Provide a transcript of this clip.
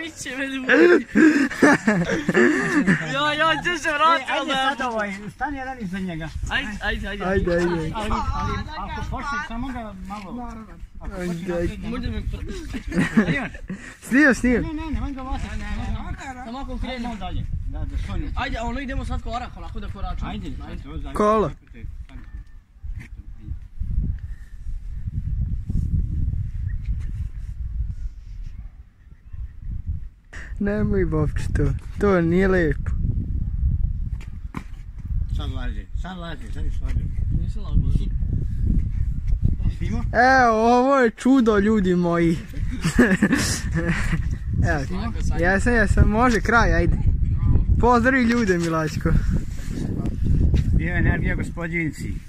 Viće me ljudi. Ja, gdje se vrati? Ajde sad stani jedan iza njega. Ajde. Ali ako počne, samo ga malo... Možda me... Snio. Ne, nemoj ga vasiti. Samo ako krenu. Dalje. Da sonju. Ajde, ono idemo sad korak, onako da koračemo. Ajde. Kola. Nemoj Bobče to nije lijepo. Sad lazi, sad je slađe. Nisi lago. Snimo? Evo, ovo je čudo ljudi moji. Evo, jesam, može kraj, ajde. Pozdravi ljude Milačko. Bio energija gospodinci.